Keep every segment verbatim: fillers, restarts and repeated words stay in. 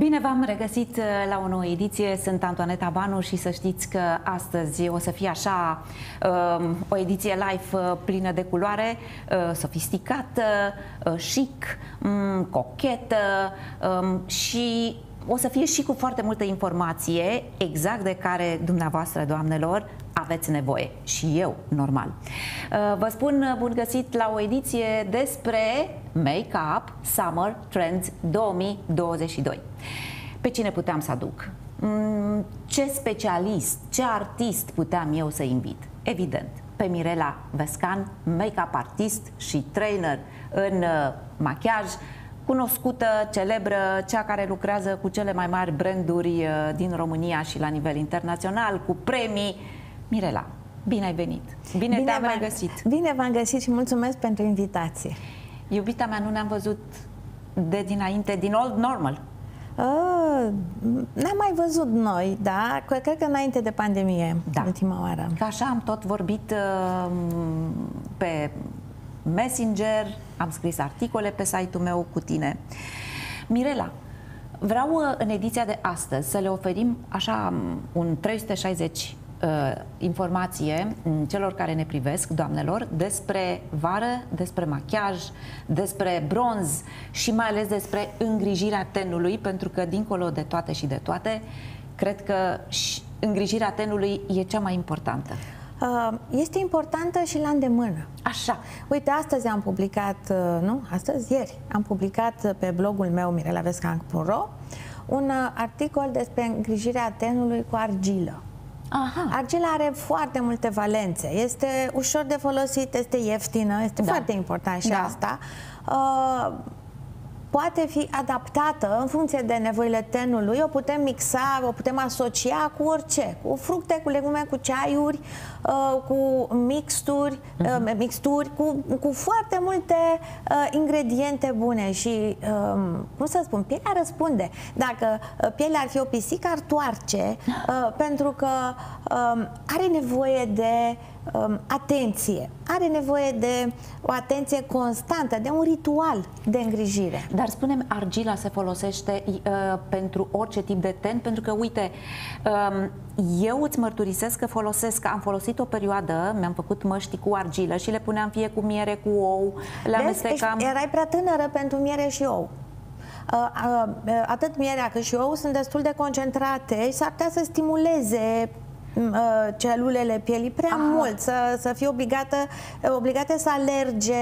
Bine v-am regăsit la o nouă ediție, sunt Antoaneta Banu și să știți că astăzi o să fie așa o ediție live plină de culoare, sofisticată, chic, cochetă și o să fie și cu foarte multă informație, exact de care dumneavoastră, doamnelor, aveți nevoie. Și eu, normal. Vă spun bun găsit la o ediție despre Make-up Summer Trends două mii douăzeci și doi. Pe cine puteam să aduc? Ce specialist, ce artist puteam eu să invit? Evident, pe Mirela Vescan, make-up artist și trainer în machiaj, cunoscută, celebră, cea care lucrează cu cele mai mari branduri din România și la nivel internațional, cu premii. Mirela, bine ai venit! Bine, bine te-am regăsit! Bine v-am găsit și mulțumesc pentru invitație! Iubita mea, nu ne-am văzut de dinainte, din old normal. Uh, n-am mai văzut noi, da? Cred că înainte de pandemie, da. Ultima oară. Că așa am tot vorbit uh, pe Messenger, am scris articole pe site-ul meu cu tine. Mirela, vreau uh, în ediția de astăzi să le oferim așa un trei sute șaizeci uh, informație celor care ne privesc, doamnelor, despre vară, despre machiaj, despre bronz și mai ales despre îngrijirea tenului, pentru că dincolo de toate și de toate, cred că îngrijirea tenului e cea mai importantă. Este importantă și la îndemână. Așa. Uite, astăzi am publicat, nu? Astăzi, ieri, am publicat pe blogul meu mirela vescan punct ro un articol despre îngrijirea tenului cu argilă. Aha. Argila are foarte multe valențe. Este ușor de folosit, este ieftină, este da. foarte important și da. asta. Uh, poate fi adaptată în funcție de nevoile tenului, o putem mixa, o putem asocia cu orice, cu fructe, cu legume, cu ceaiuri, cu mixturi, uh-huh. mixturi cu, cu foarte multe uh, ingrediente bune și, um, cum să spun, pielea răspunde. Dacă pielea ar fi o pisică, ar toarce, uh, pentru că um, are nevoie de um, atenție, are nevoie de o atenție constantă, de un ritual de îngrijire. Dar spune-mi, argila se folosește uh, pentru orice tip de ten? Pentru că, uite, um, eu îți mărturisesc că folosesc, am folosit o perioadă, mi-am făcut măști cu argilă și le puneam fie cu miere, cu ou, le amestecam. Erai prea tânără pentru miere și ou. Atât mierea cât și ou sunt destul de concentrate și s-ar putea să stimuleze celulele pielii prea Aha. mult, să, să fie obligată, obligate să alerge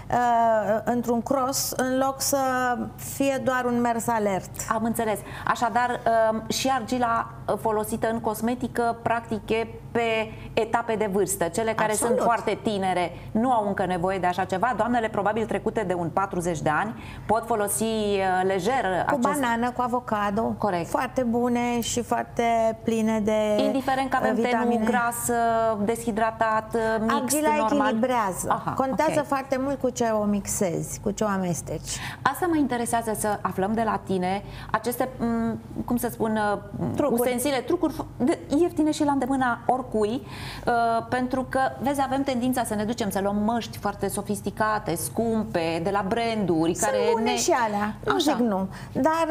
uh, într-un cross în loc să fie doar un mers alert. Am înțeles. Așadar, uh, și argila folosită în cosmetică, practic, e pe etape de vârstă. Cele care Absolut. sunt foarte tinere nu au încă nevoie de așa ceva. Doamnele, probabil trecute de un patruzeci de ani, pot folosi uh, lejer cu acest... banană, cu avocado. Corect. Foarte bune și foarte pline de indiferent că avem vitamine. tenul gras, deshidratat, mixt, argila normal. echilibrează. Aha, Contează okay. foarte mult cu ce o mixezi, cu ce o amesteci. Asta mă interesează să aflăm de la tine aceste, cum să spun, trucuri. ustensile, trucuri ieftine și la îndemâna oricui, pentru că, vezi, avem tendința să ne ducem să luăm măști foarte sofisticate, scumpe, de la branduri. Sunt care bune ne... și alea, nu zic nu, dar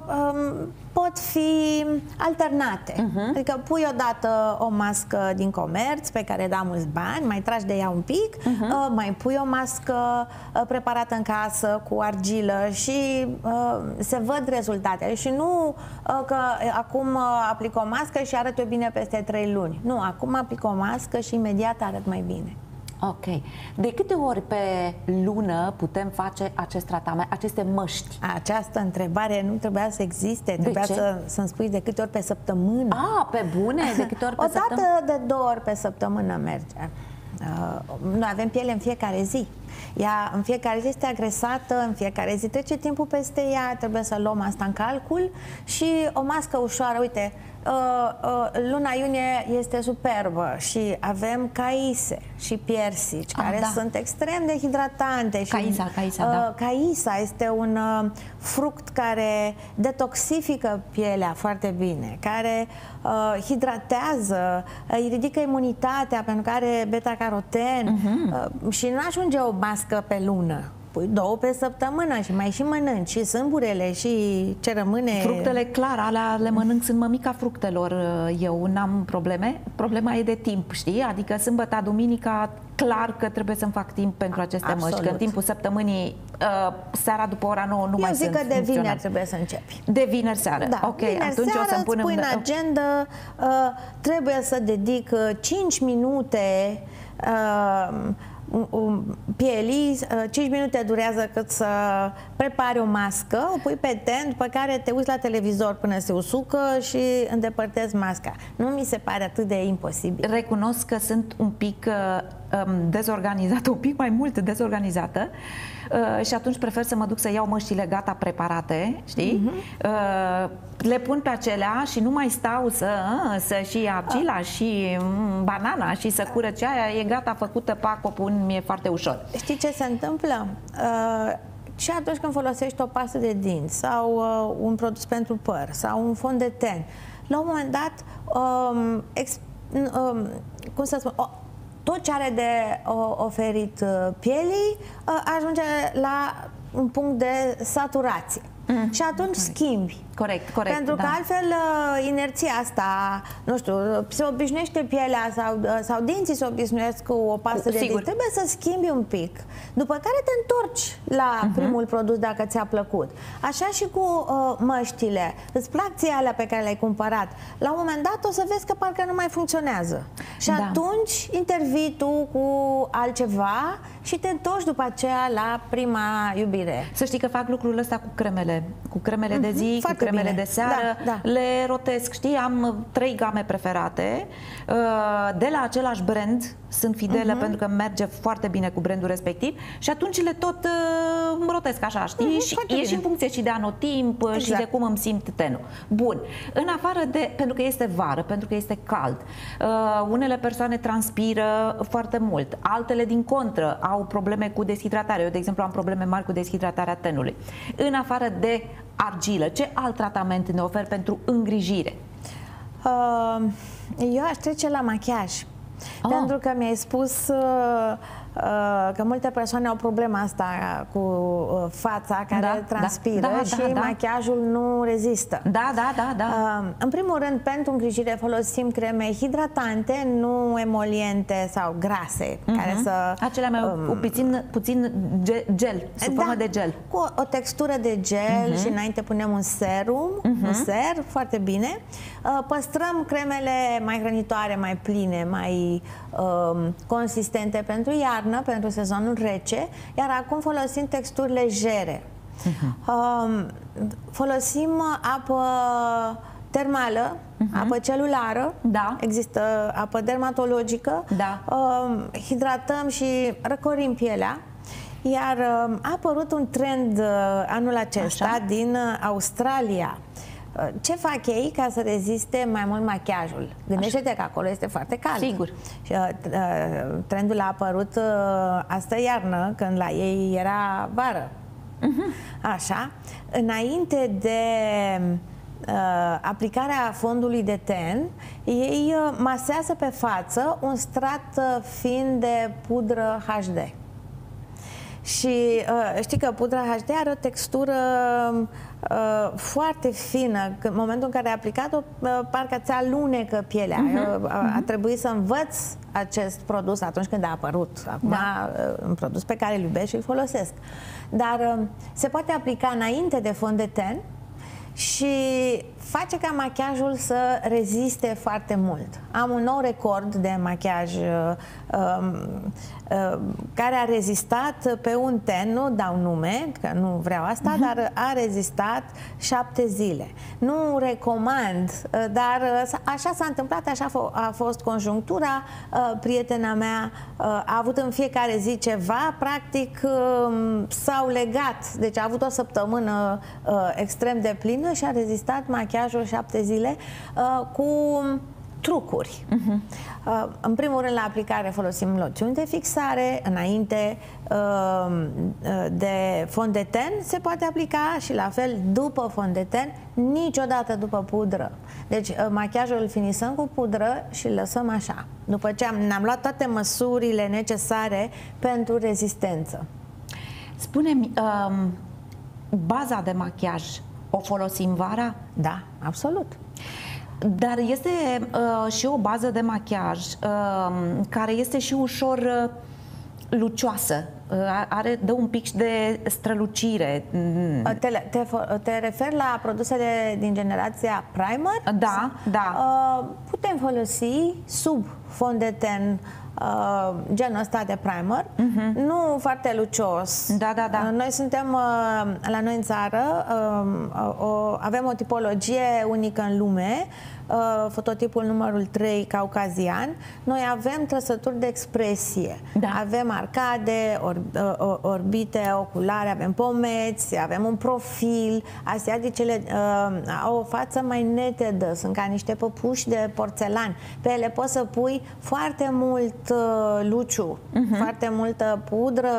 um, pot fi alternate. Uh-huh. Adică pui odată o mască din comerț pe care da mulți bani, mai tragi de ea un pic, uh-huh. uh, mai pui o mască uh, preparată în casă cu argilă și uh, se văd rezultatele. Și nu uh, că acum uh, aplic o mască și arăt eu bine peste trei luni. Nu, acum aplic o mască și imediat arăt mai bine. Ok. De câte ori pe lună putem face acest tratament, aceste măști? Această întrebare nu trebuia să existe. De trebuia ce? să, să-mi spui de câte ori pe săptămână. Ah, pe bune? De câte ori pe o săptămână? dată de două ori pe săptămână merge. Uh, noi avem piele în fiecare zi. Ea în fiecare zi este agresată, în fiecare zi trece timpul peste ea, trebuie să luăm asta în calcul. Și o mască ușoară, uite, uh, uh, luna iunie este superbă și avem caise și piersici, ah, care da. sunt extrem de hidratante. Caisa, și, caisa, uh, da. Caisa este un uh, fruct care detoxifică pielea foarte bine, care uh, hidratează, îi ridică imunitatea pentru că are beta-caroten uh-huh. uh, și nu ajunge o mască pe lună. pui două pe săptămână și mai și mănânci și sâmburele și ce rămâne. Fructele, clar, alea le mănânc, sunt mămica fructelor, eu n-am probleme. Problema e de timp, știi? Adică sâmbătă, duminica, clar că trebuie să-mi fac timp pentru aceste Absolut. măști, că în timpul săptămânii, seara după ora nouă nu eu mai zic sunt că de vineri trebuie să începi. De vineri seară? Da, ok, vineri atunci seară o să-mi pun îți pui în în agenda, uh, trebuie să dedic cinci minute uh, pielii, cinci minute durează cât să prepari o mască, o pui pe ten, după care te uiți la televizor până se usucă și îndepărtezi masca. Nu mi se pare atât de imposibil. Recunosc că sunt un pic um, dezorganizată, un pic mai mult dezorganizată uh, și atunci prefer să mă duc să iau măștile gata preparate, știi? Uh-huh. Uh, le pun pe acelea și nu mai stau să, uh, să și argila uh. și um, banana și să curăț aia, e gata, făcută, pac, o pun, mi-e foarte ușor. Știi ce se întâmplă? Uh, și atunci când folosești o pastă de dinți sau uh, un produs pentru păr sau un fond de ten, la un moment dat, um, ex, um, cum să spun, o, tot ce are de uh, oferit uh, pielii uh, ajunge la un punct de saturație. Mm. Și atunci schimbi. Corect, corect. Pentru că da. altfel inerția asta, nu știu, se obișnuiește pielea sau, sau dinții se obișnuiesc cu o pastă de dinți. Trebuie să schimbi un pic. După care te întorci la uh-huh. primul produs dacă ți-a plăcut. Așa și cu uh, măștile. Îți plac ție alea pe care le-ai cumpărat. La un moment dat o să vezi că parcă nu mai funcționează. Și da. atunci intervii tu cu altceva și te întorci după aceea la prima iubire. Să știi că fac lucrul ăsta cu cremele. Cu cremele uh-huh. de zi, Foarte cu cremele bine. de seară, da, da. le rotesc, știi, am trei game preferate, de la același brand, sunt fidelă uh-huh. pentru că merge foarte bine cu brandul respectiv și atunci le tot uh, rotesc așa, știi, uh-huh, și e și în funcție și de anotimp exact. și de cum îmi simt tenul. Bun, în afară de, pentru că este vară, pentru că este cald, uh, unele persoane transpiră foarte mult, altele din contră au probleme cu deshidratare, eu de exemplu am probleme mari cu deshidratarea tenului. În afară de argilă, ce alt tratament ne ofer pentru îngrijire? Uh, eu aș trece la machiaj. Oh. Pentru că mi-ai spus uh, uh, că multe persoane au problema asta cu uh, fața care da, transpiră da, da, și da, da. machiajul nu rezistă. Da, da, da, da. Uh, în primul rând, pentru îngrijire folosim creme hidratante, nu emoliente sau grase, uh-huh. care să... Acelea mai um, puțin, puțin gel, sub formă da, de gel. Cu o, o textură de gel uh-huh. și înainte punem un serum, uh-huh. un ser, foarte bine. Uh, păstrăm cremele mai hrănitoare, mai pline, mai uh, consistente pentru iarnă, pentru sezonul rece, iar acum folosim texturi legere. Uh-huh. uh, folosim apă termală, uh-huh. apă celulară, da. există apă dermatologică, da. uh, hidratăm și răcorim pielea. Iar uh, a apărut un trend uh, anul acesta Așa? din uh, Australia. Uh, ce fac ei ca să reziste mai mult machiajul? Gândește-te că acolo este foarte cald. Sigur. Și, uh, uh, trendul a apărut uh, astă iarnă, când la ei era vară. Uh-huh. Așa. Înainte de uh, aplicarea fondului de ten, ei uh, masează pe față un strat uh, fin de pudră H D. Și uh, știi că pudra H D are o textură uh, foarte fină. În momentul în care ai aplicat-o, uh, parcă ți alunecă pielea. Uh-huh. Uh, a, a trebuit să învăț acest produs atunci când a apărut. Acum, da. uh, un produs pe care îl iubesc și îl folosesc. Dar uh, se poate aplica înainte de fond de ten și face ca machiajul să reziste foarte mult. Am un nou record de machiaj uh, uh, uh, care a rezistat pe un ten, nu dau nume, că nu vreau asta, uh-huh. dar a rezistat șapte zile. Nu recomand, uh, dar uh, așa s-a întâmplat, așa a fost conjunctura. Uh, prietena mea uh, a avut în fiecare zi ceva, practic uh, s-au legat, deci a avut o săptămână uh, extrem de plină și a rezistat machiajul șapte zile uh, cu trucuri. Uh-huh. uh, în primul rând, la aplicare folosim loțiuni de fixare, înainte uh, de fond de ten se poate aplica și la fel după fond de ten, niciodată după pudră. Deci uh, machiajul îl finisăm cu pudră și îl lăsăm așa. După ce am, ne-am luat toate măsurile necesare pentru rezistență. Spune-mi, um, baza de machiaj o folosim vara? Da, absolut. Dar este uh, și o bază de machiaj uh, care este și ușor uh, lucioasă. Uh, are, dă un pic de strălucire. Te, te, te referi la produsele din generația primer? Da, da. Uh, putem folosi sub fond de ten Uh, genul ăsta de primer, uh-huh. nu foarte lucios. Da, da, da. Noi suntem uh, la noi în țară, uh, o, avem o tipologie unică în lume, uh, fototipul numărul trei caucazian. Noi avem trăsături de expresie. Da. Avem arcade, or, uh, orbite oculare, avem pomeți, avem un profil. Asiaticele uh, au o față mai netedă, sunt ca niște păpuși de porțelan. Pe ele poți să pui foarte mult luciu, uh-huh. foarte multă pudră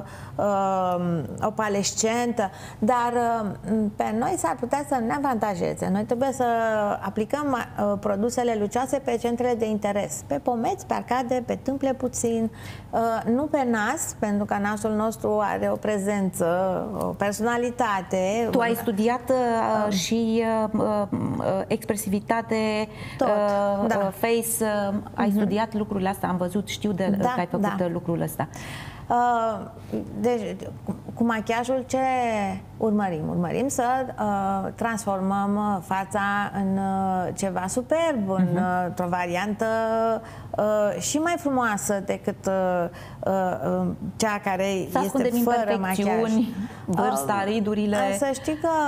uh, opalescentă, dar uh, pe noi s-ar putea să ne avantajeze. Noi trebuie să aplicăm uh, produsele lucioase pe centrele de interes, pe pomeți, pe arcade, pe tâmple puțin, uh, nu pe nas, pentru că nasul nostru are o prezență, o personalitate. Tu ai studiat uh, uh, și uh, uh, expresivitate, tot, uh, da. face, uh, ai uh-huh. studiat lucrurile astea, am văzut, știu de, da, că ai făcut da. lucrul ăsta. Uh, deci, cu machiajul ce urmărim? Urmărim să uh, transformăm fața în uh, ceva superb, uh-huh. în, uh, într-o variantă uh, și mai frumoasă decât uh, uh, cea care este fără machiaj. Vârsta, uh, ridurile. Uh, să știi că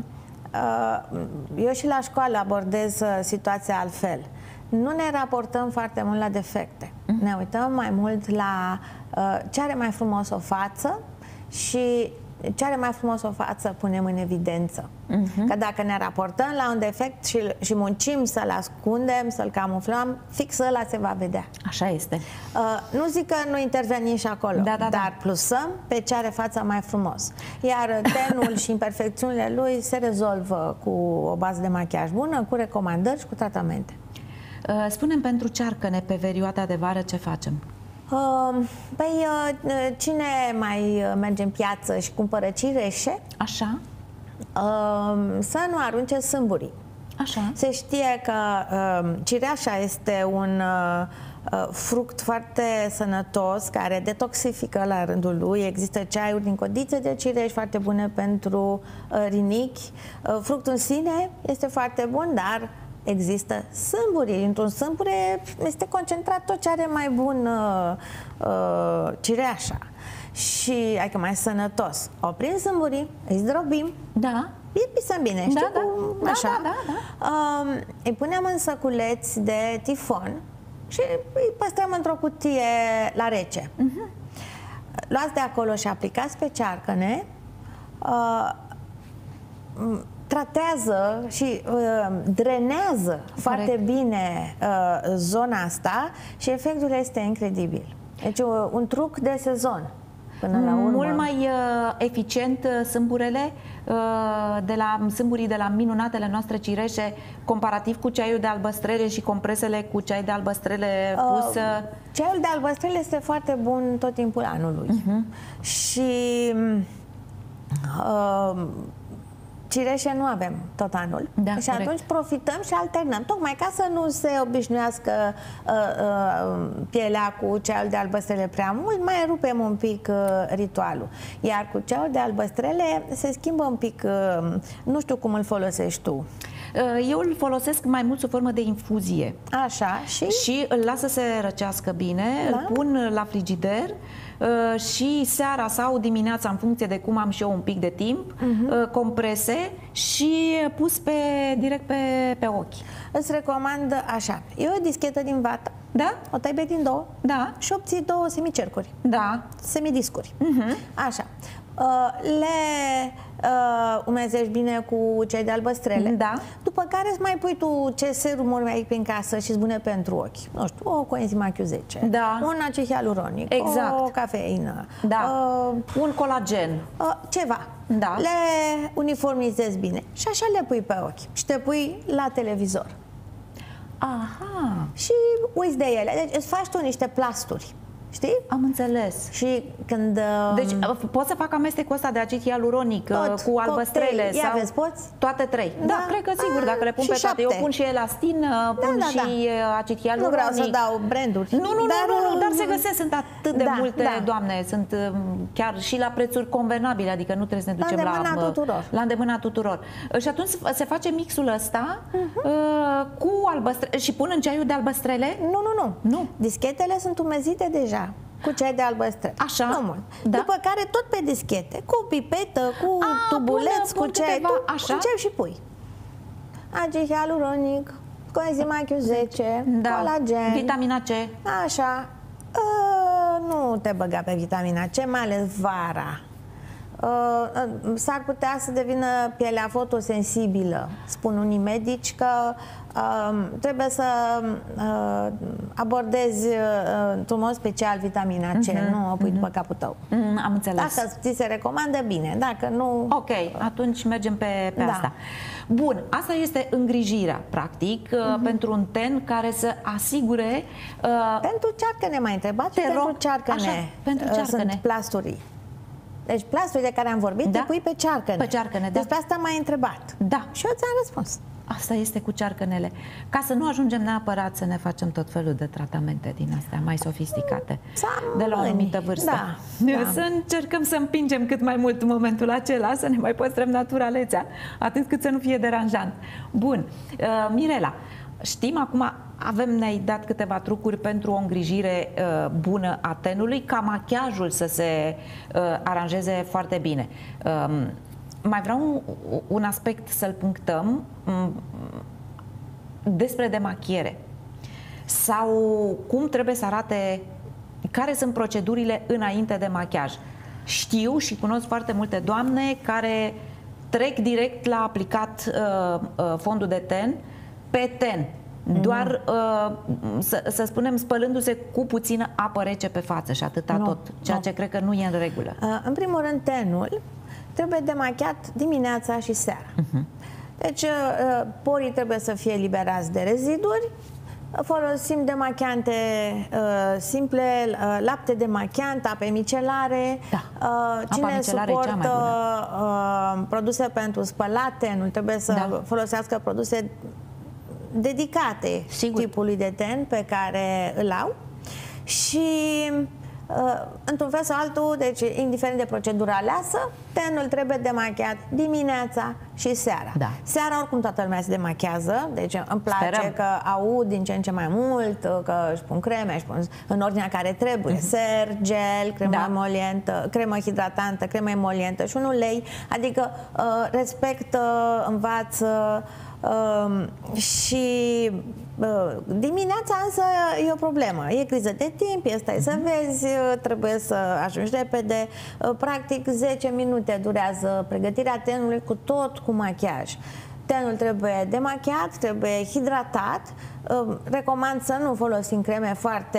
uh, eu și la școală abordez uh, situația altfel. Nu ne raportăm foarte mult la defecte. Uh-huh. Ne uităm mai mult la uh, ce are mai frumos o față și ce are mai frumos o față punem în evidență. Uh-huh. Că dacă ne raportăm la un defect și, și muncim să-l ascundem, să-l camuflăm, fix ăla se va vedea. Așa este. Uh, nu zic că nu intervenim și acolo, da, da, dar da. plusăm pe ce are fața mai frumos. Iar tenul și imperfecțiunile lui se rezolvă cu o bază de machiaj bună, cu recomandări și cu tratamente. Spune-mi, pentru cearcăne pe perioada de vară ce facem? Uh, păi, uh, cine mai merge în piață și cumpără cireșe, așa, uh, să nu arunce sâmburii. Așa. Se știe că uh, cireașa este un uh, fruct foarte sănătos, care detoxifică la rândul lui. Există ceaiuri din codițe de cireș foarte bune pentru uh, rinichi. Uh, fructul în sine este foarte bun, dar există sâmburi. Într-un sâmbure este concentrat tot ce are mai bun uh, uh, cireașa. Și adică mai sănătos. Oprim sâmburii, îi zdrobim. Da. Îi pisăm bine, știi da, cum? Da, așa. da, da, da. Uh, îi punem în săculeți de tifon și îi păstrăm într-o cutie la rece. Uh-huh. Luați de acolo și aplicați pe cearcăne. Uh, tratează și uh, drenează Corect. foarte bine uh, zona asta și efectul este incredibil. Deci uh, un truc de sezon. Până la urmă. Mult mai uh, eficient uh, sâmburele uh, de la sâmburii de la minunatele noastre cireșe, comparativ cu ceaiul de albăstrele și compresele cu ceai de albăstrele pus. Uh, ceaiul de albăstrele este foarte bun tot timpul anului. Uh-huh. Și uh, cireșe nu avem tot anul. Da, și corect. Atunci profităm și alternăm, tocmai ca să nu se obișnuiască uh, uh, pielea cu ceaiul de albăstrele prea mult, mai rupem un pic uh, ritualul. Iar cu ceaiul de albăstrele se schimbă un pic, uh, nu știu cum îl folosești tu. Eu îl folosesc mai mult sub formă de infuzie. Așa, și? Și îl las să se răcească bine, da? Îl pun la frigider uh, și seara sau dimineața, în funcție de cum am și eu un pic de timp, uh-huh. uh, comprese și pus pe, direct pe, pe ochi. Îți recomand așa, e o dischetă din vată, da? O tai pe din două, da? Și obții două semicercuri, da? Semidiscuri, uh-huh. Așa. Uh, le uh, umezești bine cu cei de albăstrele, da. După care îți mai pui tu ce serumuri mai ai prin casă și îți bune pentru ochi. Nu știu, o coenzima Q zece, da. Un acid hialuronic, exact. O cafeină, da. uh, un colagen, uh, ceva. Da. Le uniformizezi bine și așa le pui pe ochi și te pui la televizor. Aha. Și uiți de ele. Deci îți faci tu niște plasturi știi? Am înțeles. Și când... Deci pot să fac amestecul ăsta de acid hialuronic tot, cu albăstrele cocktail. Ia sau... vezi, poți? Toate trei. Da, da cred că sigur, dacă le pun pe toate. Eu pun și elastin, pun da, da, și da. acid hialuronic. Nu vreau să dau branduri. Nu, nu, dar, nu, nu, dar se găsesc, sunt atât de da, multe, da. doamne, sunt chiar și la prețuri convenabile, adică nu trebuie să ne ducem la... La îndemâna tuturor. La îndemâna tuturor. Și atunci se face mixul ăsta uh-huh. cu albăstrele și pun în ceaiul de albăstrele? Nu, nu, nu. Nu. Dischetele sunt umezite deja cu ceai de albăstrele. Așa? Nu mult. Da? După care tot pe dischete, cu pipetă, cu A, tubuleț, pun, cu ceai, tu așa? începi și pui. Acid hialuronic, coenzima Q zece, da. colagen. Vitamina C. Așa. Uh, nu te băga pe vitamina C, mai ales vara. Uh, s-ar putea să devină pielea fotosensibilă. Spun unii medici că uh, trebuie să uh, abordezi uh, într-un mod special vitamina C, uh-huh, nu o pui uh-huh. după capul tău. Uh-huh, am înțeles. Dacă ți se recomandă, bine. Dacă nu... Ok, atunci mergem pe, pe da. asta. Bun, asta este îngrijirea, practic, uh-huh. pentru un ten care să asigure... Uh, pentru cearcăne m-ai întrebat? Pentru cearcăne. Așa, pentru cearcăne. Sunt plasturii. Deci plasturii de care am vorbit, da? Te pui pe cearcăne. Pe cearcăne, da. Despre asta m-ai întrebat. Da. Și eu ți-am răspuns. Asta este cu cearcănele. Ca să nu ajungem neapărat să ne facem tot felul de tratamente din astea mai sofisticate. Țamăni. De la o anumită vârstă. Da, da. Să încercăm să împingem cât mai mult în momentul acela, să ne mai păstrăm naturalețea, atât cât să nu fie deranjant. Bun. Uh, Mirela, știm acum, avem, ne-ai dat câteva trucuri pentru o îngrijire uh, bună a tenului, ca machiajul să se uh, aranjeze foarte bine. Uh, mai vreau un, un aspect să-l punctăm um, despre demachiere. Sau cum trebuie să arate, care sunt procedurile înainte de machiaj. Știu și cunosc foarte multe doamne care trec direct la aplicat uh, uh, fondul de ten pe ten. Doar, uh, să, să spunem, spălându-se cu puțină apă rece pe față și atâta no, tot, ceea no. ce cred că nu e în regulă. Uh, în primul rând, tenul trebuie demachiat dimineața și seara. Uh-huh. Deci, uh, porii trebuie să fie eliberați de reziduri. Folosim demachiante uh, simple, uh, lapte demachiant, ape micelare. Da. Uh, cine Apa micelară suportă e cea mai bună. Uh, produse pentru spălate, nu trebuie să da. folosească produse dedicate Sigur. tipului de ten pe care îl au și uh, într-un fel sau altul, deci indiferent de procedura aleasă, tenul trebuie demachiat dimineața și seara. Da. Seara oricum toată lumea se demachează, deci îmi place Sperăm. că aud din ce în ce mai mult că își pun creme, își pun în ordinea care trebuie, uh-huh. ser, gel, cremă da. emolientă, cremă hidratantă, cremă emolientă și un ulei, adică uh, respectă, învață. Uh, și uh, dimineața însă e o problemă, e criză de timp, e stai să vezi, trebuie să ajungi repede, uh, practic zece minute durează pregătirea tenului cu tot cu machiaj. Tenul trebuie demachiat, trebuie hidratat, uh, recomand să nu folosim creme foarte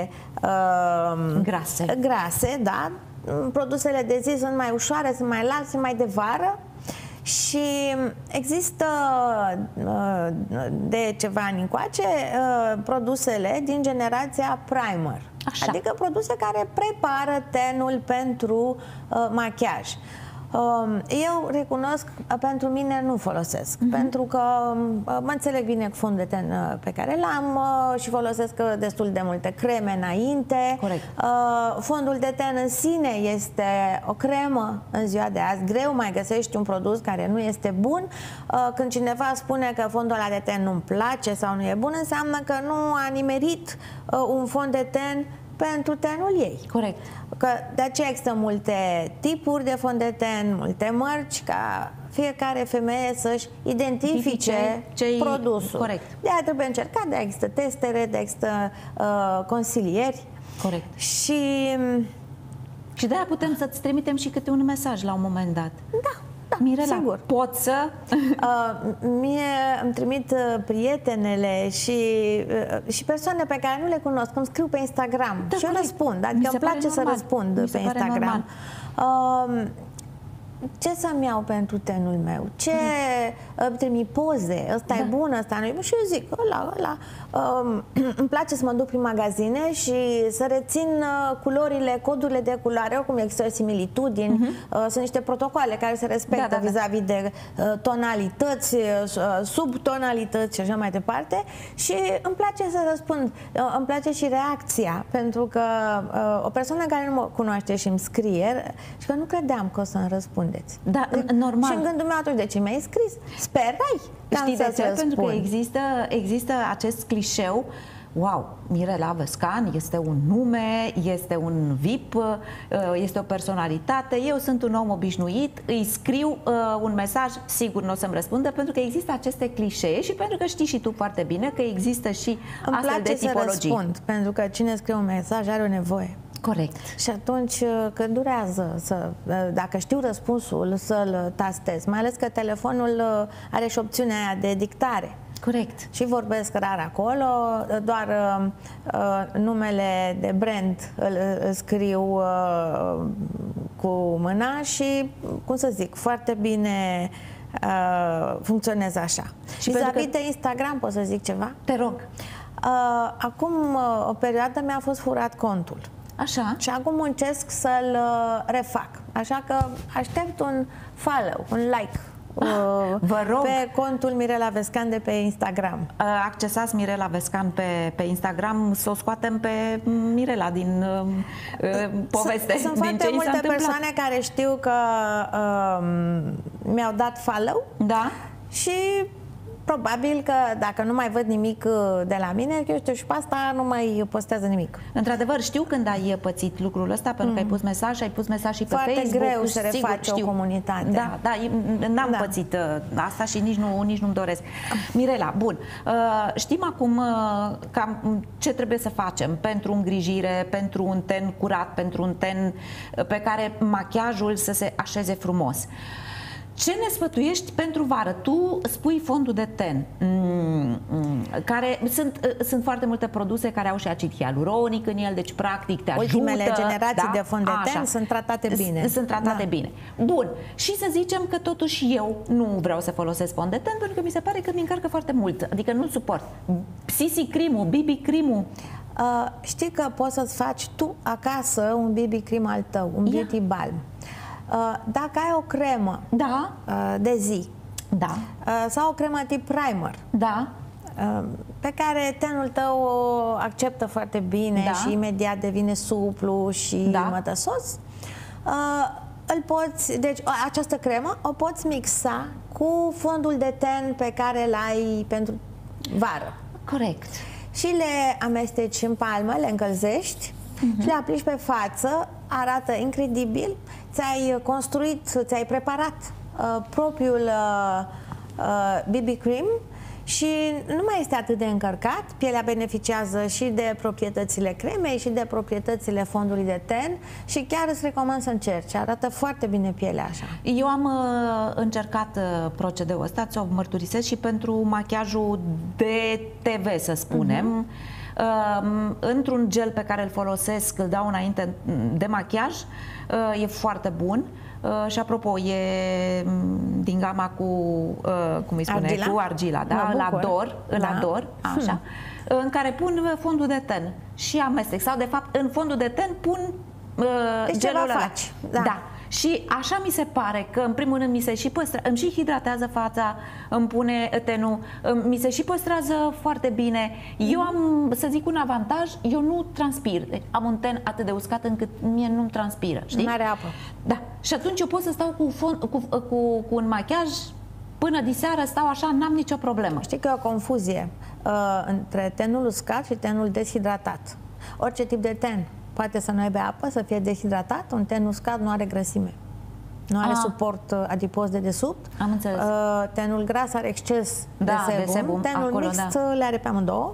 uh, grase. grase, da? Produsele de zi sunt mai ușoare, sunt mai laxe, sunt mai de vară. Și există de ceva ani încoace produsele din generația primer. Așa. Adică produse care prepară tenul pentru machiaj. Eu recunosc, pentru mine nu folosesc, uh-huh. pentru că mă înțeleg bine cu fond de ten pe care l-am și folosesc destul de multe creme înainte. Corect. Fondul de ten în sine este o cremă în ziua de azi. Greu mai găsești un produs care nu este bun. Când cineva spune că fondul ăla de ten nu-mi place sau nu e bun, înseamnă că nu a nimerit un fond de ten pentru tenul ei. Corect. Că de aceea există multe tipuri de fond de ten, multe mărci, ca fiecare femeie să-și identifice ce-i produsul. Corect. De-aia trebuie încercat, de-aia există testere, de-aia există uh, consilieri. Corect. Și... Și de-aia putem să-ți trimitem și câte un mesaj la un moment dat. Da. Da, Mirela, sigur. pot să... Uh, mie îmi trimit uh, prietenele și, uh, și persoane pe care nu le cunosc, îmi scriu pe Instagram, da, și eu corect. răspund, adică îmi place normal. să răspund Mi pe Instagram. Uh, ce să-mi iau pentru tenul meu? Ce mm. trimi poze? Ăsta da. e bun, ăsta nu e bun. Și eu zic, ăla, ăla. Um, îmi place să mă duc prin magazine și să rețin uh, culorile, codurile de culoare, oricum există similitudini, mm-hmm. uh, sunt niște protocoale care se respectă da, da, vis-a-vis -vis de uh, tonalități, uh, subtonalități și așa mai departe. Și îmi place să răspund, uh, îmi place și reacția, pentru că uh, o persoană care nu mă cunoaște și îmi scrie și că nu credeam că o să-mi răspundeți. Da, normal. Și în gândul meu atunci, de ce mi-ai scris? Sperai! Știi de ce? Pentru că există, există acest clișeu. Wow, Mirela Vescan este un nume, este un V I P, este o personalitate, eu sunt un om obișnuit, îi scriu uh, un mesaj, sigur nu o să-mi răspundă, pentru că există aceste clișee și pentru că știi și tu foarte bine că există și îmi astfel de tipologii. Îmi place să răspund, pentru că cine scrie un mesaj are o nevoie. Corect. Și atunci când durează, să, dacă știu răspunsul, să-l tastez, mai ales că telefonul are și opțiunea aia de dictare. Corect. Și vorbesc rar acolo, doar uh, numele de brand îl, îl scriu uh, cu mâna și, cum să zic, foarte bine uh, funcționează așa. Și vis-a-vis că... de Instagram, pot să zic ceva? Te rog. Uh, acum uh, o perioadă mi-a fost furat contul. Așa. Și acum încerc să-l uh, refac. Așa că aștept un follow, un like. Vă rog, pe contul Mirela Vescan de pe Instagram. Accesați Mirela Vescan pe, pe Instagram, să o scoatem pe Mirela din uh, poveste. Sunt din foarte ce multe persoane care știu că uh, mi-au dat follow. Da. Și probabil că dacă nu mai văd nimic de la mine, eu știu, și pe asta nu mai postează nimic. Într-adevăr, știu când ai pățit lucrul ăsta, pentru mm. că ai pus mesaj, ai pus mesaj și pe foarte Facebook. Foarte greu să refaci o comunitate. Da, da, n-am da. pățit asta și nici nu nici nu-mi doresc. Mirela, bun, știm acum cam ce trebuie să facem pentru îngrijire, pentru un ten curat, pentru un ten pe care machiajul să se așeze frumos. Ce ne sfătuiești pentru vară? Tu spui fondul de ten, care sunt, sunt foarte multe produse care au și acid hialuronic în el, deci practic te ajută. Ultimele generații da? de fond de ten Așa. sunt tratate bine. Sunt tratate da. bine. Bun. Și să zicem că totuși eu nu vreau să folosesc fond de ten pentru că mi se pare că mi încarcă foarte mult, adică nu suport. C C cream-ul, B B cream-ul. Uh, știi că poți să-ți faci tu acasă un B B cream al tău, un beauty yeah. balm. Dacă ai o cremă da. de zi da. sau o cremă tip primer da. pe care tenul tău o acceptă foarte bine da. și imediat devine suplu și da. mătăsos, îl poți, deci această cremă o poți mixa cu fondul de ten pe care l-ai pentru vară. Corect. Și le amesteci în palmă, le încălzești uh-huh. și le aplici pe față, arată incredibil. Ți-ai construit, ți-ai preparat uh, propriul uh, uh, B B cream și nu mai este atât de încărcat. Pielea beneficiază și de proprietățile cremei și de proprietățile fondului de ten și chiar îți recomand să încerci. Arată foarte bine pielea așa. Eu am uh, încercat uh, procedeul ăsta, ți-o mărturisesc, și pentru machiajul de T V, să spunem. Uh-huh. Uh, într-un gel pe care îl folosesc, îl dau înainte de machiaj, uh, e foarte bun. Uh, și apropo, e din gama cu, uh, cum îi spune, argila? cu argila, da? Îl ador, îl da. ador, așa, hmm. în care pun fondul de ten și amestec, sau de fapt în fondul de ten pun uh, deci gelul ăla. Faci. Da. Da. Și așa mi se pare că, în primul rând, mi se și păstra, îmi și hidratează fața, îmi pune tenul, mi se și păstrează foarte bine. Eu am, să zic, un avantaj, eu nu transpir. Deci am un ten atât de uscat încât mie nu-mi transpiră, știi? Nu are apă. Da. Și atunci eu pot să stau cu, fond, cu, cu, cu un machiaj până diseară, stau așa, n-am nicio problemă. Știi că e o confuzie uh, între tenul uscat și tenul deshidratat. Orice tip de ten poate să nu aibă apă, să fie deshidratat. Un ten uscat nu are grăsime, nu are ah. suport adipos de desubt. Am înțeles. Uh, tenul gras are exces da, de sebum, de sebum. Tenul Acolo, mixt da. le are pe amândouă.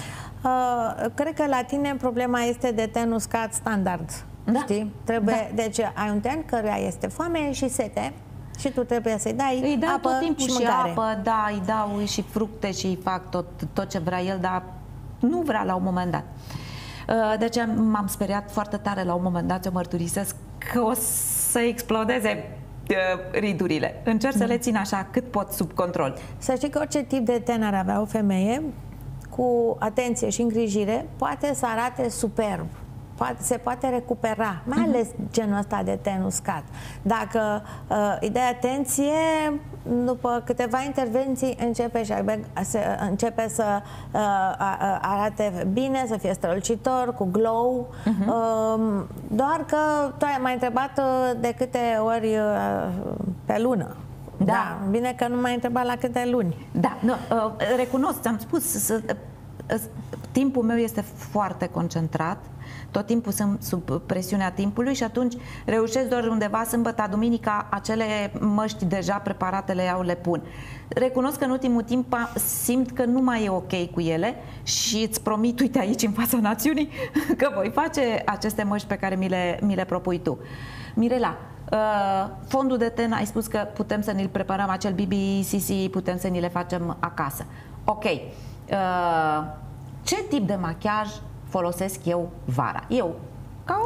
Uh, cred că la tine problema este de ten uscat standard. Da. Știi? Trebuie, da. Deci ai un ten căruia este foame și sete și tu trebuie să-i dai îi dau apă tot timpul și, și mâncare. apă, da, îi dau și fructe și îi fac tot, tot ce vrea el, dar nu vrea la un moment dat. Deci m-am speriat foarte tare la un moment dat, eu mărturisesc că o să explodeze ridurile. Încerc să le țin așa cât pot sub control. Să știi că orice tip de ten ar avea o femeie, cu atenție și îngrijire, poate să arate superb. Poate, se poate recupera, mai ales genul ăsta de ten uscat. Dacă uh, îi dai atenție, după câteva intervenții începe, și se, începe să uh, arate bine, să fie strălucitor, cu glow. Uh-huh. uh, doar că tu ai mai întrebat de câte ori uh, pe lună. Da. Da. Bine că nu m-ai întrebat la câte luni. Da, nu, uh, recunosc, ți-am spus, să, uh, timpul meu este foarte concentrat. Tot timpul sunt sub presiunea timpului și atunci reușesc doar undeva sâmbătă, duminica, acele măști deja preparate le iau, le pun. Recunosc că în ultimul timp simt că nu mai e ok cu ele și îți promit, uite aici în fața națiunii, că voi face aceste măști pe care mi le, mi le propui tu. Mirela, fondul de ten, ai spus că putem să ne-l preparăm, acel B B C C, putem să ni le facem acasă. Ok. Ce tip de machiaj folosesc eu vara? Eu, ca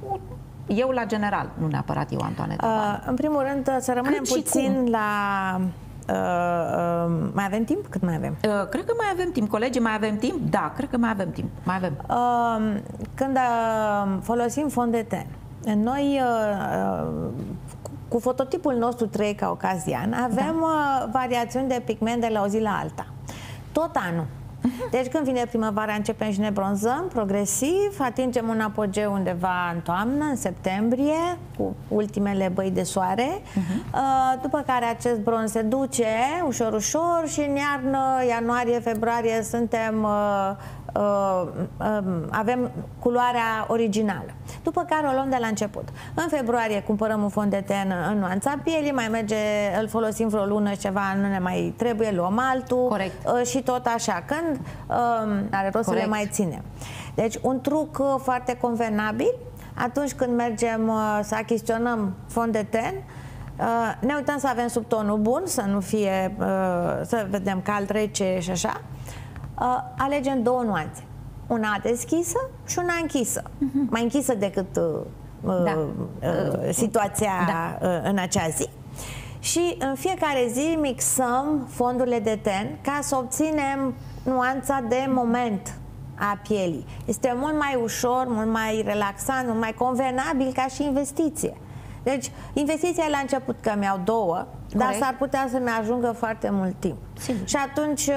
eu la general, nu neapărat eu, Antoaneta. Uh, în primul rând, să rămânem Cât puțin la... Uh, uh, mai avem timp? Cât mai avem? Uh, cred că mai avem timp. Colegii, mai avem timp? Da, cred că mai avem timp. Mai avem. Uh, când uh, folosim fond de ten, noi, uh, cu fototipul nostru trei caucazian, avem da. uh, variațiuni de pigment de la o zi la alta. Tot anul. Deci când vine primăvara începem și ne bronzăm progresiv, atingem un apogeu undeva în toamnă, în septembrie, cu ultimele băi de soare, uh-huh. după care acest bronz se duce ușor, ușor și în iarnă, ianuarie, februarie suntem, uh, uh, uh, avem culoarea originală. După care o luăm de la început. În februarie cumpărăm un fond de ten în nuanța pielii, mai merge, îl folosim vreo lună și ceva, nu ne mai trebuie, luăm altul. Corect. Uh, și tot așa. Când uh, are rost Corect. Să le mai ținem. Deci un truc uh, foarte convenabil, atunci când mergem uh, să achiziționăm fond de ten, uh, ne uităm să avem subtonul bun, să nu fie, uh, să vedem cald, rece și așa. Uh, alegem două nuanțe. Una deschisă și una închisă. Uh-huh. Mai închisă decât uh, da. uh, situația da. uh, în acea zi. Și în fiecare zi mixăm fondurile de ten ca să obținem nuanța de moment a pielii. Este mult mai ușor, mult mai relaxant, mult mai convenabil ca și investiție. Deci, investiția e la început, că mi-au două, Corect. Dar s-ar putea să-mi ajungă foarte mult timp. Sigur. Și atunci uh,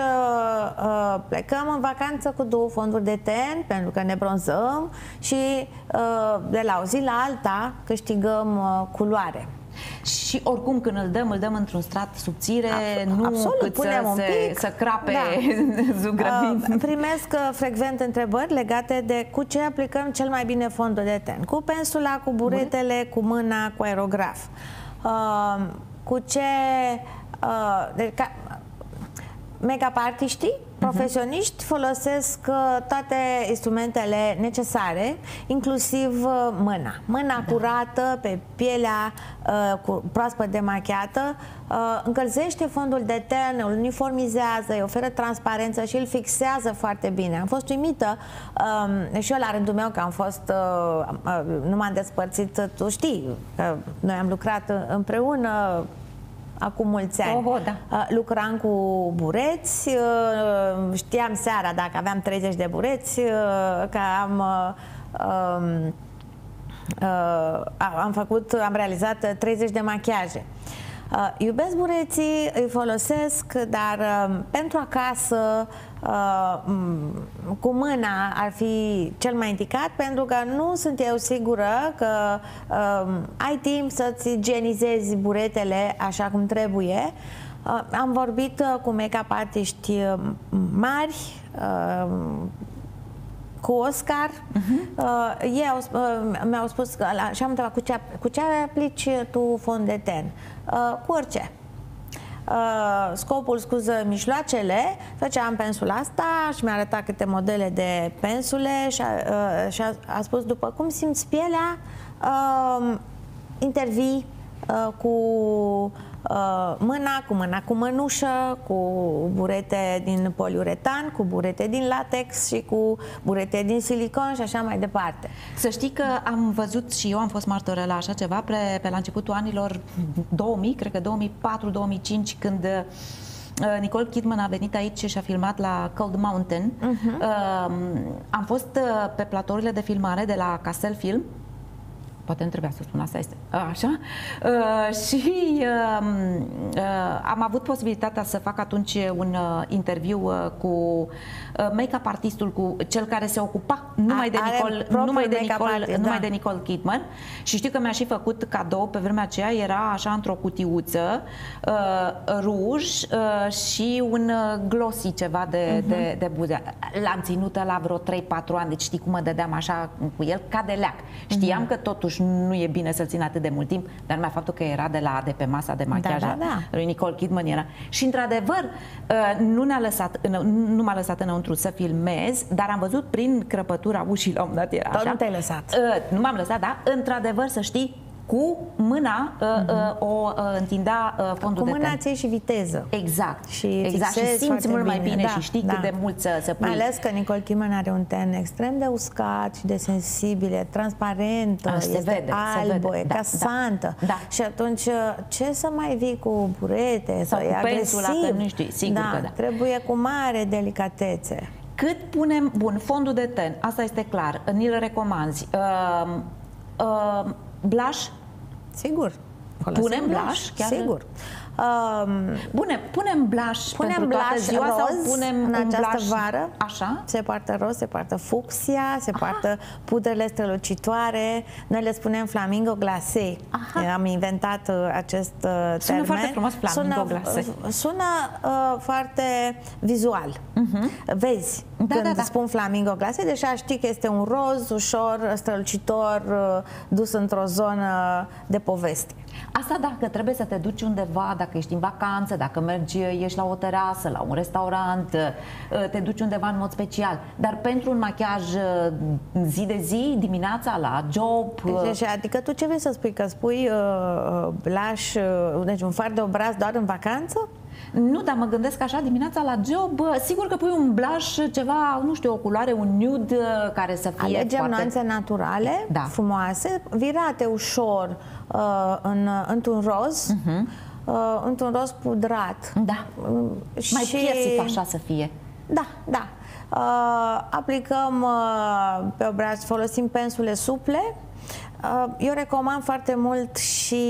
uh, plecăm în vacanță cu două fonduri de ten, pentru că ne bronzăm și uh, de la o zi la alta câștigăm uh, culoare. Și oricum când îl dăm, îl dăm într-un strat subțire, nu Absolut, cât punem să, un pic, să crape da. zugrăvind. Uh, primesc uh, frecvent întrebări legate de cu ce aplicăm cel mai bine fondul de ten. Cu pensula, cu buretele, cu mâna, cu aerograf. Uh, cu ce... Uh, de, ca, make-up-artiștii, profesioniști folosesc uh, toate instrumentele necesare, inclusiv uh, mâna. Mâna da. curată, pe pielea uh, cu, proaspăt demachiată, uh, încălzește fondul de ten, îl uniformizează, îi oferă transparență și îl fixează foarte bine. Am fost uimită um, și eu la rândul meu, că am fost, uh, uh, nu m-am despărțit, tu știi, că noi am lucrat împreună acum mulți ani. Oho, da. Lucram cu bureți, știam seara dacă aveam treizeci de bureți, că am, am făcut, am realizat treizeci de machiaje. Uh, iubesc bureții, îi folosesc, dar uh, pentru acasă uh, cu mâna ar fi cel mai indicat, pentru că nu sunt eu sigură că uh, ai timp să-ți igienizezi buretele așa cum trebuie. Uh, am vorbit uh, cu make-up artiști uh, mari, uh, cu Oscar, uh-huh. uh, ei uh, mi-au spus că, și am întrebat, cu ce, cu ce aplici tu fond de ten? Uh, cu orice. Uh, scopul, scuză, mijloacele, făceam pensula asta și mi-a arătat câte modele de pensule și a, uh, și a, a spus, după cum simți pielea, uh, intervii uh, cu uh, mâna cu mâna cu mănușă, cu burete din poliuretan, cu burete din latex și cu burete din silicon și așa mai departe. Să știi că am văzut și eu, am fost martoră la așa ceva pe, pe la începutul anilor două mii, cred că două mii patru două mii cinci, când uh, Nicole Kidman a venit aici și a filmat la Cold Mountain. Uh-huh. uh, am fost uh, pe platourile de filmare de la Castel Film. Poate nu trebuia să spun asta, este așa. Uh, și uh, uh, am avut posibilitatea să fac atunci un uh, interviu uh, cu uh, make-up artistul, cu cel care se ocupa numai, de Nicole, numai, de, Nicole, artist, numai da. de Nicole Kidman. Și știu că mi-a și făcut cadou pe vremea aceea, era așa într-o cutiuță, uh, ruj uh, și un uh, glossy ceva de, uh-huh. de, de buze. L-am ținut la vreo trei patru ani, deci știi cum mă dădeam așa cu el, ca de leac. Știam uh-huh. că totuși nu e bine să-l țin atât de mult timp, dar numai faptul că era de, la, de pe masa de machiaj da, da, da. lui Nicole Kidman era. Și într-adevăr nu ne-a lăsat, nu m-a lăsat înăuntru să filmez, dar am văzut prin crăpătura ușii la un dat era Tot așa. nu te-ai lăsat. Nu m-am lăsat, da. Într-adevăr, să știi, cu mâna uh-huh. uh, o uh, întindea uh, fondul cu de mâna ten. ții și viteză. Exact. Și, exact. și simți mult mai bine da, și știi da. cât de mult să, să pui. Mai ales că Nicole Kidman are un ten extrem de uscat și de sensibil, transparentă, A, se este vede, albă, se e da, casantă. Da, da. Și atunci ce să mai vii cu burete? Sau să cu e agresiv? pensul, nu știu, sigur da, că da. Trebuie cu mare delicatețe. Cât punem, bun, fondul de ten, asta este clar, ni-l recomanzi. Uh, uh, blush? Sigur. Folosim punem blush? Chiar sigur. Um, Bune, punem blush punem pentru blush toată ziua roz sau punem în un această blush vară? Așa? Se poartă roz, se poartă fucsia, se Aha. poartă pudrele strălucitoare. Noi le spunem flamingo glacé. Aha. Am inventat uh, acest uh, termen. Sună foarte frumos, flamingo sună, glacé. Sună uh, foarte vizual. Uh-huh. Vezi da, când da, da. spun flamingo glacé, deja știi că este un roz ușor, strălucitor, uh, dus într-o zonă de poveste. Asta dacă trebuie să te duci undeva, dacă ești în vacanță, dacă mergi, ești la o terasă, la un restaurant, te duci undeva în mod special. Dar pentru un machiaj zi de zi, dimineața, la job... Deci, adică tu ce vrei să spui? Că spui uh, blush, uh, deci un fard de obraz doar în vacanță? Nu, dar mă gândesc așa, dimineața la job, sigur că pui un blush, ceva, nu știu, o culoare, un nude care să fie Alegem foarte... nuanțe naturale, da. frumoase, virate ușor uh, în, într-un roz, uh-huh. uh, într-un roz pudrat. Da, și... mai piersic așa să fie. Da, da. Uh, aplicăm uh, pe obraz, folosim pensule suple. Eu recomand foarte mult și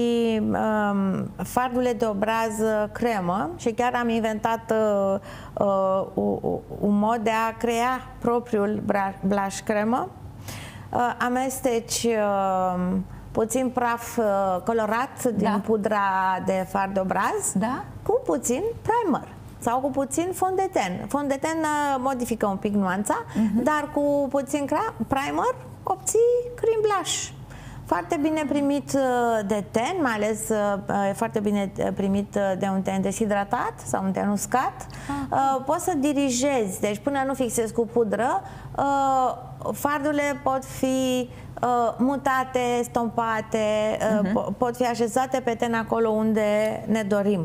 um, fardurile de obraz cremă și chiar am inventat uh, uh, un mod de a crea propriul blush cremă. Uh, amesteci uh, puțin praf uh, colorat da. din pudra de fard de obraz da. cu puțin primer sau cu puțin fond de ten. Fond de ten uh, modifică un pic nuanța, uh-huh. dar cu puțin primer obții cream blush. Foarte bine primit de ten, mai ales e foarte bine primit de un ten deshidratat sau un ten uscat. Ah. Poți să dirigezi, deci până nu fixezi cu pudră, fardurile pot fi mutate, stompate, uh-huh. pot fi așezate pe ten acolo unde ne dorim.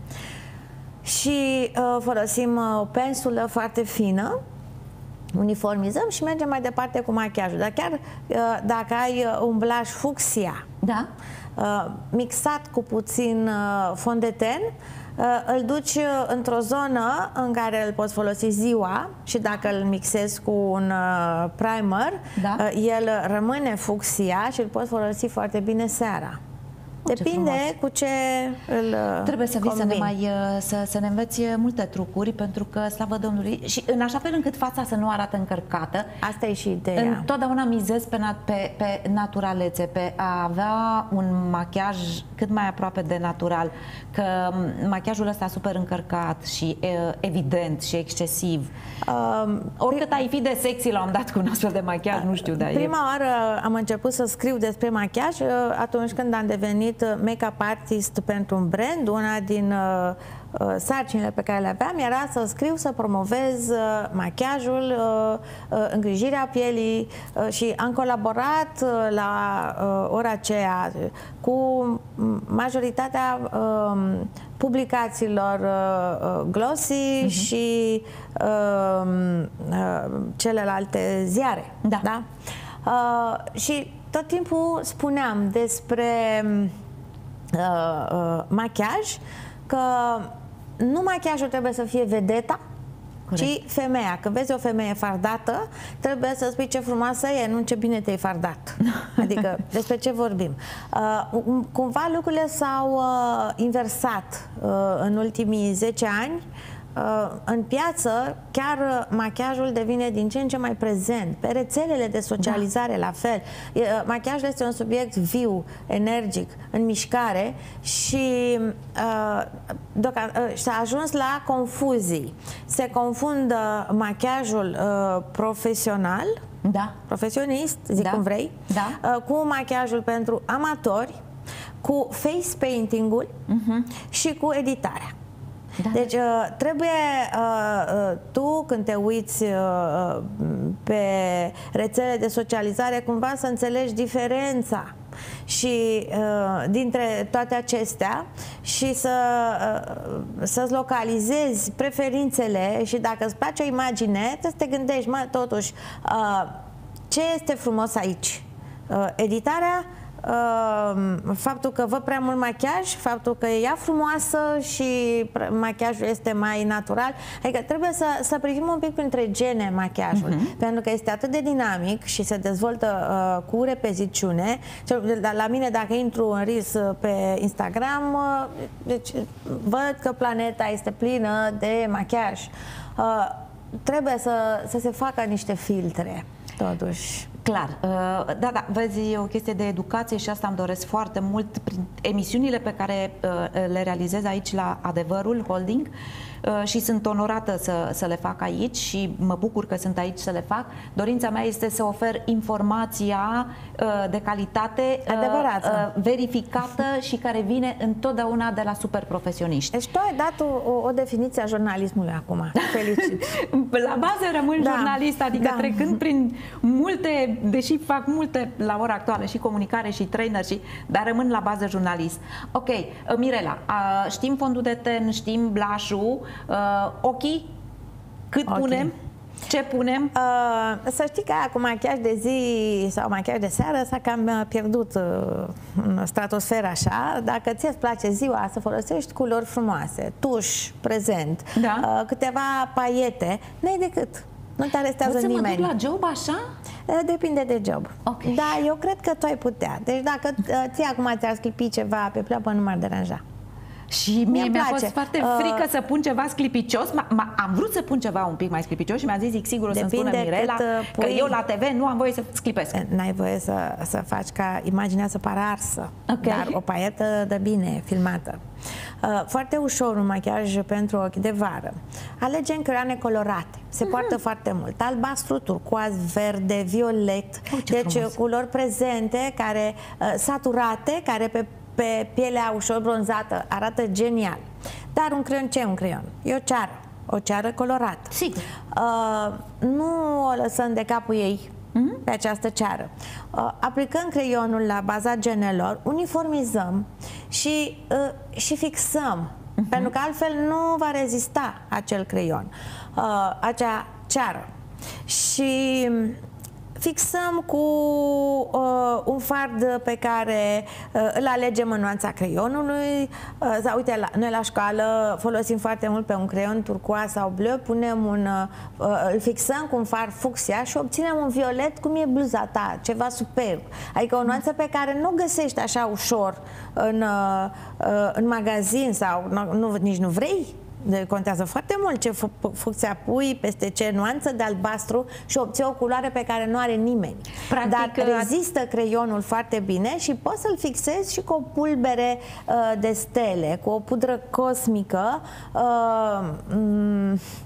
Și folosim o pensulă foarte fină, uniformizăm și mergem mai departe cu machiajul. Dar chiar dacă ai un blush fucsia da. mixat cu puțin fond de ten, îl duci într-o zonă în care îl poți folosi ziua și dacă îl mixezi cu un primer, da. el rămâne fucsia și îl poți folosi foarte bine seara. Depinde cu ce îl trebuie să vii să ne, mai, să, să ne înveți multe trucuri, pentru că, slavă Domnului, și în așa fel încât fața să nu arate încărcată. Asta e și ideea. Întotdeauna mizez pe, pe, pe naturalețe, pe a avea un machiaj cât mai aproape de natural, că machiajul ăsta super încărcat și evident și excesiv. Um, Oricât ai fi de sexy la un dat cu un astfel de machiaj, nu știu, dar prima e... oară am început să scriu despre machiaj atunci când am devenit devenit make-up artist pentru un brand. Una din uh, uh, sarcinile pe care le aveam era să scriu, să promovez uh, machiajul, uh, uh, îngrijirea pielii uh, și am colaborat uh, la uh, ora aceea cu majoritatea uh, publicațiilor uh, glossy uh-huh. și uh, uh, celelalte ziare. Da. Da? Uh, și tot timpul spuneam despre uh, uh, machiaj, că nu machiajul trebuie să fie vedeta, corect, ci femeia. Când vezi o femeie fardată, trebuie să spui ce frumoasă e, nu ce bine te-ai fardat. Adică despre ce vorbim. Uh, cumva lucrurile s-au uh, inversat uh, în ultimii zece ani. Uh, în piață, chiar machiajul devine din ce în ce mai prezent. Pe rețelele de socializare, da, la fel. Uh, machiajul este un subiect viu, energic, în mișcare și uh, uh, s-a ajuns la confuzii. Se confundă machiajul uh, profesional, da, profesionist, zic, da, cum vrei, da, uh, cu machiajul pentru amatori, cu face painting-ul uh-huh. și cu editarea. Da. Deci trebuie tu, când te uiți pe rețele de socializare, cumva să înțelegi diferența și dintre toate acestea și să să-ți localizezi preferințele și dacă îți place o imagine, trebuie să te gândești, mă, totuși, ce este frumos aici? Editarea, faptul că văd prea mult machiaj, faptul că e ea frumoasă și machiajul este mai natural. Adică trebuie să, să privim un pic printre gene machiajul, uh-huh. pentru că este atât de dinamic și se dezvoltă uh, cu repeziciune. La, la mine, dacă intru în Reels pe Instagram, uh, deci, văd că planeta este plină de machiaj. Uh, trebuie să, să se facă niște filtre, totuși. Clar. Da, da, vezi, e o chestie de educație și asta îmi doresc foarte mult prin emisiunile pe care le realizez aici la Adevărul Holding și sunt onorată să, să le fac aici și mă bucur că sunt aici să le fac. Dorința mea este să ofer informația de calitate, adevărată, verificată și care vine întotdeauna de la super profesioniști. Deci tu ai dat o, o definiție a jurnalismului acum. Felicit. La bază rămân, da, jurnalist, adică, da, trecând prin multe, deși fac multe la ora actuală, și comunicare și trainer, și, dar rămân la bază jurnalist. Ok, Mirela, știm fondul de ten, știm blush-ul, Uh, ochii, cât okay. punem? Ce punem? Uh, să știi că cu machiaj de zi sau machiaj de seară s-a cam pierdut uh, în stratosfera așa. Dacă ți-ți place ziua să folosești culori frumoase, tuș, prezent, da, uh, câteva paiete, n-ai decât. Nu te arestează Poți nimeni. Să mă duc la job așa? Depinde de job. Okay. Da, eu cred că tu ai putea. Deci dacă ție acum ți-ar sclipi ceva pe pleoapă, nu m-ar deranja. Și mie mi-a fost foarte frică uh, să pun ceva sclipicios. Am vrut să pun ceva un pic mai sclipicios și mi-a zis, zic, sigur o să-mi spună Mirela pui... că eu la T V nu am voie să sclipesc. N-ai voie să, să faci ca imaginea să pară arsă, okay, dar o paietă de bine filmată. Uh, foarte ușor un machiaj pentru ochi de vară. Alegem creioane colorate. Se uh-huh. poartă foarte mult. Albastru, turcoaz, verde, violet. Oh, deci frumos. Culori prezente, care uh, saturate, care pe pe pielea ușor bronzată arată genial. Dar un creion, ce e un creion? E o ceară, o ceară colorată. Sigur. Uh, nu o lăsăm de capul ei uh-huh. pe această ceară. Uh, aplicăm creionul la baza genelor, uniformizăm și, uh, și fixăm, uh-huh. pentru că altfel nu va rezista acel creion, uh, acea ceară. Și fixăm cu uh, un fard pe care uh, îl alegem în nuanța creionului. Uh, sau, uite, la, noi la școală folosim foarte mult pe un creion turcoaz sau bleu, punem un, uh, îl fixăm cu un fard fucsia și obținem un violet cum e bluza ta, ceva superb. Adică o nuanță pe care nu o găsești așa ușor în, uh, în magazin sau nu, nu, nici nu vrei. Contează foarte mult ce fucsia pui, peste ce nuanță de albastru și obții o culoare pe care nu are nimeni. Practic, dar rezistă creionul foarte bine și poți să-l fixezi și cu o pulbere uh, de stele, cu o pudră cosmică. Uh,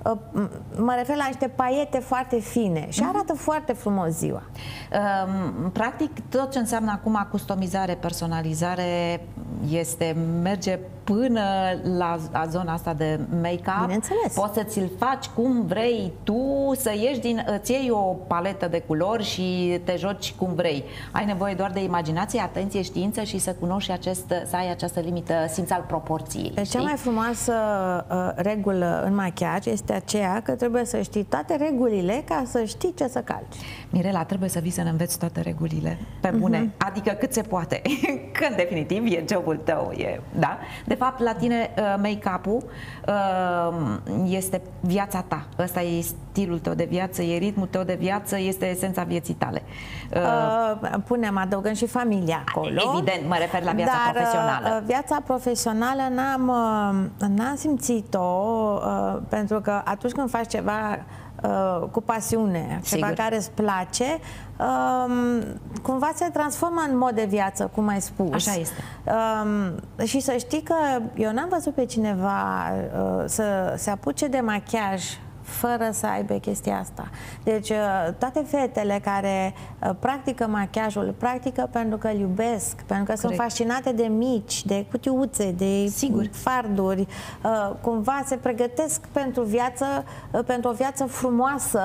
mă refer la niște paiete foarte fine și arată mm-hmm. foarte frumos ziua. Practic, tot ce înseamnă acum customizare, personalizare, este, merge până la, la zona asta de make-up. Bineînțeles. Poți să ți-l faci cum vrei tu, să ieși din, îți iei o paletă de culori și te joci cum vrei. Ai nevoie doar de imaginație, atenție, știință și să cunoști acest, să ai această limită, simț al proporției. Deci cea mai frumoasă uh, regulă în machiaj este aceea că trebuie să știi toate regulile ca să știi ce să calci. Mirela, trebuie să vii să ne înveți toate regulile pe bune, uh-huh. adică cât se poate, că în definitiv e jobul tău, e, da? De fapt, la tine make-up-ul este viața ta, ăsta e stilul tău de viață, e ritmul tău de viață, este esența vieții tale. Uh, punem, adăugăm și familia acolo. Evident, mă refer la viața dar, profesională. Viața profesională n-am, n-am simțit-o, pentru că atunci când faci ceva cu pasiune, Sigur. ceva care îți place, um, cumva se transformă în mod de viață, cum ai spus. Așa este. Um, și să știi că eu n-am văzut pe cineva uh, să se apuce de machiaj fără să aibă chestia asta. Deci toate fetele care practică machiajul, practică pentru că îl iubesc, pentru că Corect. sunt fascinate de mici, de cutiuțe, de Sigur. farduri, cumva se pregătesc pentru viață, pentru o viață frumoasă,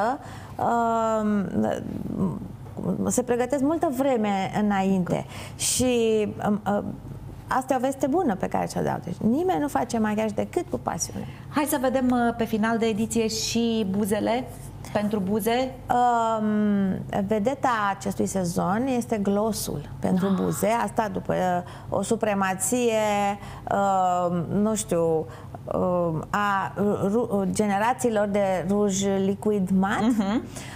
se pregătesc multă vreme înainte. Și asta e o veste bună pe care ți-o dau. Deci nimeni nu face machiaj decât cu pasiune. Hai să vedem pe final de ediție și buzele pentru buze. Um, vedeta acestui sezon este glossul pentru ah. buze. Asta după uh, o supremație, uh, nu știu, uh, a uh, generațiilor de ruj liquid mat. Uh-huh.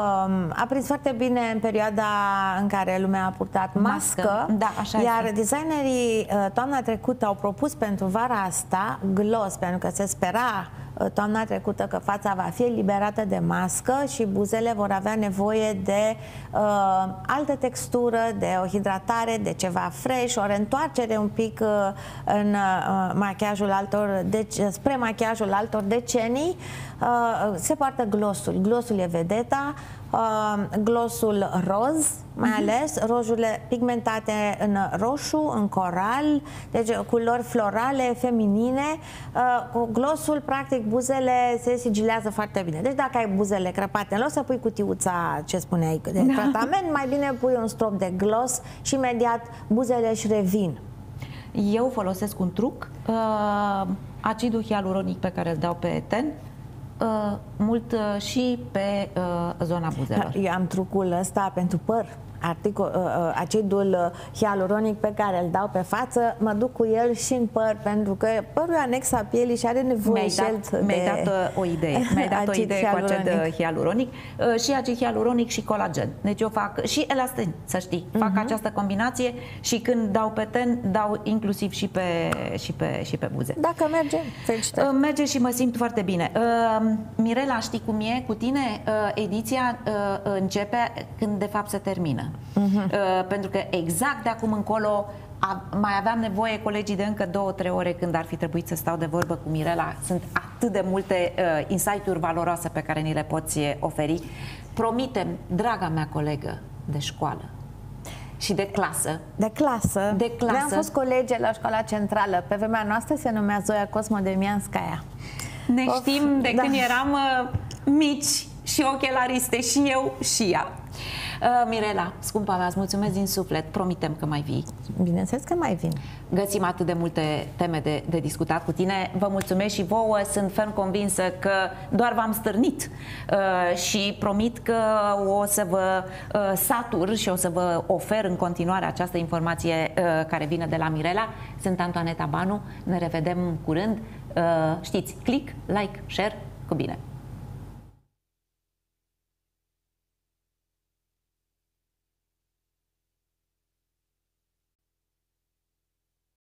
A prins foarte bine în perioada în care lumea a purtat mască, mască. Da, așa iar este. designerii toamna trecută au propus pentru vara asta gloss, pentru că se spera toamna trecută că fața va fi eliberată de mască și buzele vor avea nevoie de uh, altă textură, de o hidratare, de ceva fresh, o reîntoarcere un pic uh, în uh, machiajul altor, deci, spre machiajul altor decenii. Uh, se poartă glossul. Glossul e vedeta, uh, glossul roz, mai uh-huh. ales rojurile pigmentate în roșu, în coral, deci culori florale, feminine. Uh, cu glossul, practic, buzele se sigilează foarte bine. Deci dacă ai buzele crăpate, în loc să pui cutiuța, ce spuneai, de tratament, mai bine pui un strop de gloss și imediat buzele își revin. Eu folosesc un truc, uh, acidul hialuronic pe care îl dau pe ten, Uh, mult uh, și pe uh, zona buzelor. Eu am trucul ăsta pentru păr. Articol, uh, uh, acidul hialuronic pe care îl dau pe față, mă duc cu el și în păr, pentru că părul e anexa pielii și are nevoie și el de... Mi-ai dat uh, o idee, mi-ai dat o idee hialuronic. cu acid hialuronic, uh, și acid hialuronic și colagen. Deci eu fac și elastin, să știi, fac uh-huh. această combinație și când dau pe ten, dau inclusiv și pe, și pe, și pe buze. Dacă merge, felicitări. Uh, merge și mă simt foarte bine. Uh, Mirela, știi cum e cu tine? Uh, ediția uh, începe când de fapt se termină. Uh-huh. Uh, pentru că exact de acum încolo a, mai aveam nevoie, colegii, de încă două, trei ore când ar fi trebuit să stau de vorbă cu Mirela. Sunt atât de multe uh, insight-uri valoroase pe care ni le poți oferi. Promitem, draga mea colegă de școală și de clasă. De clasă. De clasă. Noi am fost colegi la școala centrală. Pe vremea noastră se numea Zoia Cosmo-Demianskaya. Ne of, știm de da. când eram uh, mici și ochelariste, și eu și ea. Uh, Mirela, scumpa mea, îți mulțumesc din suflet. Promitem că mai vii. Bineînțeles că mai vin. Găsim atât de multe teme de, de discutat cu tine. Vă mulțumesc și vouă. Sunt ferm convinsă că doar v-am stârnit uh, și promit că o să vă uh, satur și o să vă ofer în continuare această informație uh, care vine de la Mirela. Sunt Antoaneta Banu. Ne revedem curând. Uh, știți, click, like, share, cu bine!